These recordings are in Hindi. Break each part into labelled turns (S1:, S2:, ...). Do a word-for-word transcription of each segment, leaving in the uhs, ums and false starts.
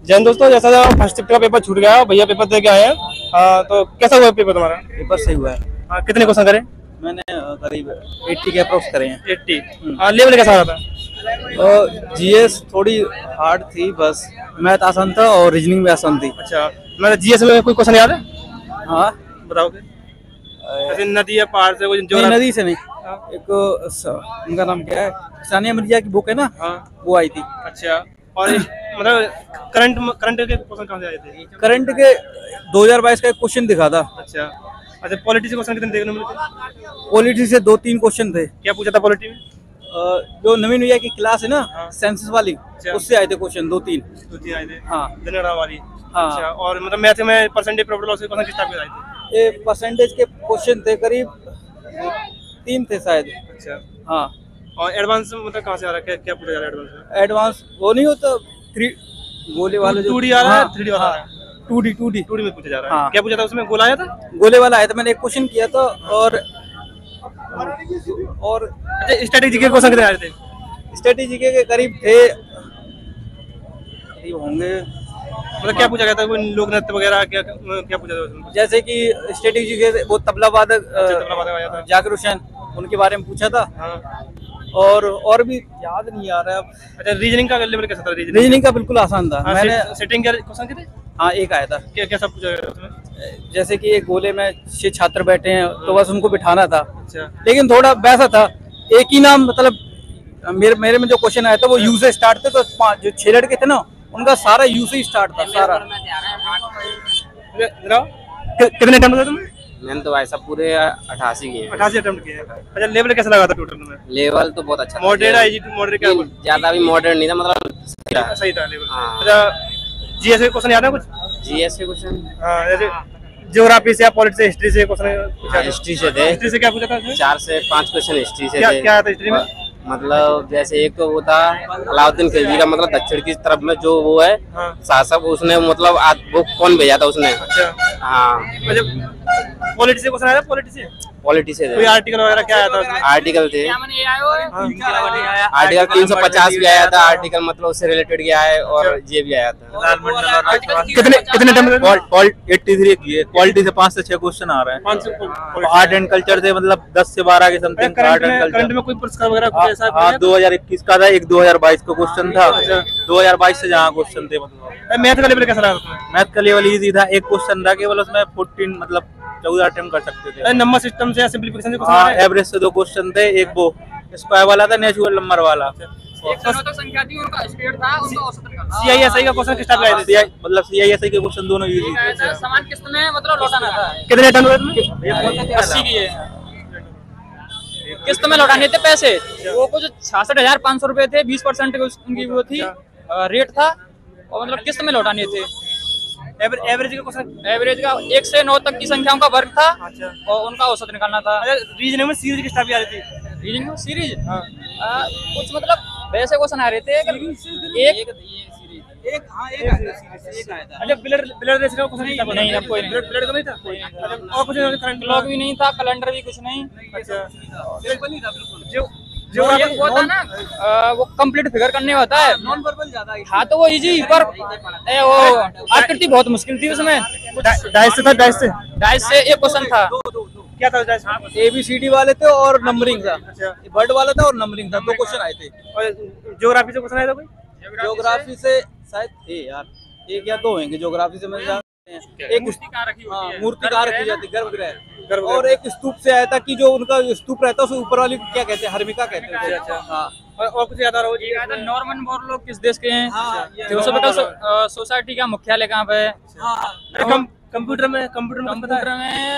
S1: जैन दोस्तों, जैसा फर्स्ट शिफ्ट का पेपर छूट गया, भैया पेपर दे के आए हैं। हाँ, तो कैसा हुआ पेपर तुम्हारा?
S2: पेपर सही हुआ है।
S1: हाँ, कितने क्वेश्चन करे?
S2: मैंने करीब अस्सी के अप्रोक्स करे हैं।
S1: अस्सी। हाँ, लेवल कैसा रहा था?
S2: और जीएस थोड़ी हार्ड थी, बस मैथ आसान था और रीजनिंग भी आसान थी।
S1: अच्छा, मेरा जीएस में कोई क्वेश्चन याद है?
S2: हाँ
S1: बताओगे? जैसे नदी या पहाड़ से कोई
S2: नहीं, नदी से नहीं। एक उनका नाम क्या है, सानिया मिर्जा की बुक है ना,
S1: हाँ,
S2: वो आई थी।
S1: अच्छा, और मतलब करंट करंट के क्वेश्चन कहाँ से आए थे?
S2: करंट के दो हज़ार बाईस का एक क्वेश्चन दिखा था।
S1: अच्छा अच्छा, पॉलिटी से क्वेश्चन कितने देखने मिले थे?
S2: पॉलिटी से दो तीन क्वेश्चन थे।
S1: क्या पूछा था पॉलिटी में?
S2: जो नवीन भैया की क्लास है ना,
S1: हाँ।
S2: सेंसस वाली, उससे आए थे क्वेश्चन दो तीन।
S1: दो तीन आए थे।
S2: हाँ,
S1: धनगढ़ वाली।
S2: हाँ।
S1: अच्छा, और मतलब मैथ में परसेंटेज प्रॉब्लम से क्वेश्चन किस टाइप के आए थे?
S2: ये परसेंटेज के क्वेश्चन थे, करीब तीन थे शायद।
S1: अच्छा,
S2: हाँ।
S1: और एडवांस मतलब कहाँ से आ रहा है? क्या क्या पूछा जा रहा है एडवांस में?
S2: एडवांस वो नहीं होता, थ्री गोले वाला जो
S1: टू डी आ रहा है, थ्री डी वाला आ रहा है?
S2: Two D two D
S1: two D में पूछा जा रहा है।
S2: हाँ।
S1: क्या पूछा था उसमें? गोला आया था?
S2: गोले वाला आया था, मैंने एक क्वेश्चन किया था। और और
S1: अच्छा, स्ट्रेटेजी के क्वेश्चन कितने आए थे?
S2: स्ट्रेटेजी के करीब थे, करीब होंगे।
S1: मतलब क्या पूछा गया था? कोई लोक नृत्य वगैरह क्या क्या पूछा था उसमें?
S2: जैसे कि स्ट्रेटेजी के वो तबला वादक
S1: अच्छा, तबला वादक आया था।
S2: जाकिर हुसैन, उनके बारे में पूछा था।
S1: हाँ।
S2: और और भी याद नहीं आ रहा है।
S1: अच्छा, रीजनिंग का लेवल कैसा था? रीजनिंग
S2: रीजनिंग का बिल्कुल आसान था।
S1: हाँ,
S2: मैंने
S1: सेटिंग के क्वेश्चन कितने?
S2: हाँ, एक आया था।
S1: क्या क्या सब पूछा गया उसमें?
S2: जैसे कि एक गोले में छह छात्र बैठे हैं, तो बस उनको बिठाना था।
S1: अच्छा,
S2: लेकिन थोड़ा वैसा था, एक ही नाम, मतलब मेरे मेरे में जो क्वेश्चन आया था वो यू से स्टार्ट थे, तो पांच जो छह लड़के थे ना, उनका सारा यू से ही स्टार्ट था सारा।
S1: कितने अटेम्प्ट थे तुमने?
S3: मैंने तो भाई सब पूरे अठासी किए हैं।
S1: अठासी अटेम्प्ट किए। अच्छा, लेवल कैसा लगा था टोटल में?
S3: लेवल तो बहुत अच्छा था।
S1: Moderate easy to moderate क्या?
S3: नहीं, ज्यादा भी मॉडर्न नहीं था, मतलब सही था।
S1: सही था लेवल।
S3: हाँ।
S1: अच्छा, जीएस के क्वेश्चन याद है कुछ?
S3: जीएस के क्वेश्चन
S1: हाँ, जैसे ज्योग्राफी से या पॉलिटिक्स से, हिस्ट्री से क्वेश्चन पूछा था?
S3: हिस्ट्री से थे।
S1: हिस्ट्री से क्या पूछा था उसमें?
S3: चार से पांच क्वेश्चन हिस्ट्री से
S1: क्या
S3: थे।
S1: क्या आता हिस्ट्री में?
S3: मतलब जैसे एक तो वो था अलाउद्दीन खिलजी का, मतलब दक्षिण की तरफ में जो वो है
S1: हाँ।
S3: शासक, उसने मतलब आज वो कौन भेजा था उसने।
S1: अच्छा,
S3: हाँ,
S1: मतलब पॉलिटिक्स से क्वेश्चन आया था? पॉलिटिक्स से
S3: पॉलिटी से
S1: कोई
S3: थे।
S1: आर्टिकल वगैरह क्या आया था उसमें?
S3: आर्टिकल थे।
S1: हाँ।
S3: आर्टिकल तीन सौ पचास भी आया था, आर्टिकल मतलब उससे रिलेटेड गया है, और ये भी आया था।
S1: कितने कितने अटेम्प्ट?
S2: एट्टी थ्री की क्वालिटी से पाँच से छह क्वेश्चन आ रहे हैं।
S1: पाँच सौ।
S2: आर्ट एंड कल्चर से मतलब दस से बारह के समथिंग आर्ट
S1: करंट
S2: एंड
S1: में करंट
S2: कल्चर।
S1: में कोई पुरस्कार वगैरह कुछ ऐसा
S2: हाँ, दो हज़ार इक्कीस का था, एक दो हज़ार बाईस का क्वेश्चन था।
S1: अच्छा।
S2: दो हज़ार बाईस से जहाँ क्वेश्चन थे, मतलब
S1: मैथ का लेवल कैसा रहा उसमें?
S2: मैथ का लेवल इजी था। एक क्वेश्चन था केवल, उसमें चौदह मतलब चौदह अटेम्प्ट कर सकते थे।
S1: नंबर सिस्टम से या सिंपलीफिकेशन से क्वेश्चन
S2: हाँ,
S1: आ रहे हैं?
S2: एवरेज से दो क्वेश्चन थे। एक वो स्क्वायर वाला था, नेचुरल नंबर वाला।
S4: संख्या थी, उनका स्क्वायर था, उनका औसत निकालना।
S1: सीआईएसआई का क्वेश्चन किस टाइप का आया था?
S2: मतलब सीआईएसआई के क्वेश्चन दोनों इजी थे।
S4: समान किस्त में मतलब लौटाना था।
S1: कितने अटेम्प्ट हुए तुमने?
S4: अस्सी की है, किस्त में लौटाने थे पैसे। वो कुछ छियासठ हजार पाँच सौ रुपए थे, बीस परसेंट उनकी वो थी, रेट था, और मतलब किस्त में लौटाने थे।
S1: एवरेज का क्वेश्चन?
S4: एवरेज का एक से नौ तक की संख्याओं का वर्ग था,
S1: अच्छा।
S4: और उनका औसत निकालना था।
S1: अच्छा, रीजनिंग में सीरीज किस टाइप की आ रही थी?
S4: रीजनिंग में सीरीज
S1: हाँ।
S4: आ, कुछ मतलब वैसे क्वेश्चन आ रहे थे। एक एक
S2: एक हाँ एक आया था।
S1: अच्छा, पिलर पिलर रेस का क्वेश्चन
S4: नहीं, नहीं, कोई नहीं।
S1: पिलर तो नहीं था? अच्छा, और कुछ करंट
S4: लॉग भी नहीं था, कैलेंडर भी कुछ नहीं।
S1: अच्छा,
S4: जो
S1: जो
S4: ये वो था ना, आ, वो कंप्लीट फिगर करने होता है।
S2: नॉन वर्बल ज्यादा है।
S4: हाँ, तो वो इजी, पर ए, वो आकृति बहुत मुश्किल थी उसमें।
S1: डाइस से था? डाइस से
S4: डाइस से एक क्वेश्चन था।
S1: क्या था डाइस में?
S2: ए बी सी डी वाले थे और नंबरिंग था।
S1: अच्छा,
S2: वर्ड वाला था और नंबरिंग था, दो क्वेश्चन आए थे।
S1: और ज्योग्राफी से क्वेश्चन आया था कोई?
S2: ज्योग्राफी से शायद थे यार, एक या दो होंगे ज्योग्राफी से। मैं जानते हैं एक
S4: मूर्ति कहाँ रखी होती है?
S2: हाँ, मूर्ति कहाँ रखी जाती है? गर्भगृह।
S1: गर्भगृह।
S2: और एक स्तूप से आया था कि जो उनका स्तूप रहता है उसके ऊपर वाली को क्या कहते हैं? हर्मिका कहते हैं।
S1: अच्छा,
S2: हाँ,
S1: और और कुछ याद आ रहा हो जी?
S4: नॉर्मन बोरलॉग किस देश के हैं?
S2: हाँ, ये
S4: थियोसॉफिकल सोसाइटी का मुख्यालय कहाँ पे है?
S1: कम- कंप्यूटर में कंप्यूटर में पता है?
S4: कंप्यूटर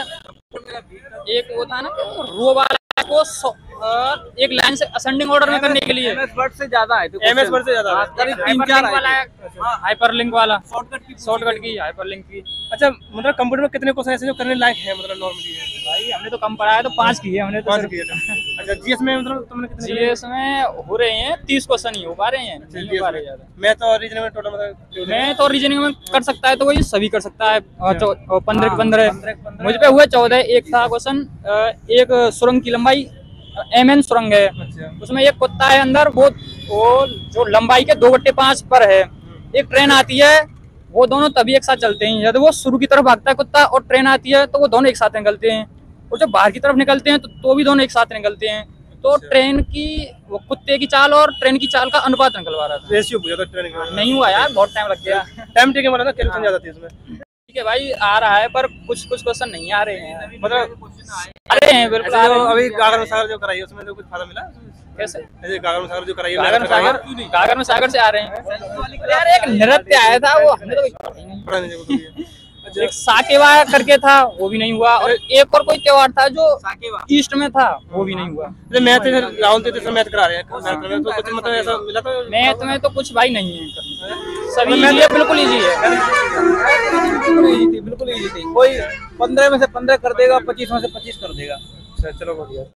S4: में एक वो था ना, रो वाला को सौ- अ, एक लाइन से असेंडिंग ऑर्डर में करने के लिए
S2: एमएस वर्ड से ज्यादा आए थे।
S1: एमएस वर्ड से ज्यादा आए।
S2: करीब तीन चार आए थे।
S4: हाइपरलिंक वाला,
S2: शॉर्टकट की
S4: शॉर्टकट की, हाइपरलिंक की।
S1: अच्छा, मतलब कंप्यूटर में कितने क्वेश्चन ऐसे जो करने लायक है मतलब नॉर्मली है?
S4: भाई हमने तो कम पढ़ा है, तो पाँच किए हमने तो।
S1: पाँच किए थे। अच्छा, जीएस में मतलब तुमने कितने?
S4: जीएस में हो रहे हैं तीस क्वेश्चन ही हो पा रहे हैं, नहीं हो पा रहे ज्यादा।
S1: मैथ और रीजनिंग में टोटल मतलब
S4: मैं तो रीजनिंग में कर सकता है, तो वही सभी कर सकता है। पंद्रह के पंद्रह मुझ पे हुए चौदह। एक था क्वेश्चन, एक सुरंग की लंबाई एम एन सुरंग है,
S1: अच्छा,
S4: उसमें एक कुत्ता है अंदर, वो वो जो लंबाई के दो बट्टे पाँच पर है। एक ट्रेन आती है वो दोनों तभी एक साथ चलते हैं जब वो शुरू की तरफ भागता है कुत्ता और ट्रेन आती है तो वो दोनों एक साथ निकलते हैं, और जब बाहर की तरफ निकलते हैं तो, तो भी दोनों एक साथ निकलते हैं। तो ट्रेन की वो कुत्ते की चाल और ट्रेन की चाल का अनुपात निकलवा रहा था।
S1: रेशियो पूछा था ट्रेन का।
S4: नहीं हुआ यार, बहुत टाइम लग गया।
S1: टाइम टेकिंग वाला ना, कैलकुलेशन ज्यादा थी इसमें।
S4: ठीक है भाई, आ रहा है पर कुछ कुछ क्वेश्चन नहीं आ रहे हैं,
S1: मतलब
S4: आ रहे हैं बिल्कुल आ
S1: ऐसे
S4: रहे
S1: जो
S4: हैं।
S1: अभी गागर सागर जो कराई है उसमें तो कुछ फायदा मिला?
S4: कैसे?
S1: ऐसे गागर सागर जो कराई है,
S4: गागर में सागर गागर में सागर से आ रहे हैं यार। एक नृत्य आया था वो हमने तो कुछ पढ़ा ही नहीं।
S1: पढ़ा नहीं कुछ भी।
S4: एक साकेवा करके था, वो भी नहीं हुआ, और एक और कोई त्योहार था जो ईस्ट में था, वो भी नहीं हुआ।
S1: जैसे मैथ राहुल थे तो मैथ करा रहे हैं, मैथ में तो कुछ मतलब ऐसा मिला तो
S4: मैथ में तो कुछ भाई नहीं है, सभी इजी है, बिल्कुल इजी है।
S2: बिल्कुल इजी थी, बिल्कुल इजी थी। कोई पंद्रह में से पंद्रह कर देगा, पच्चीस में से पच्चीस कर देगा।
S1: चलो बढ़िया।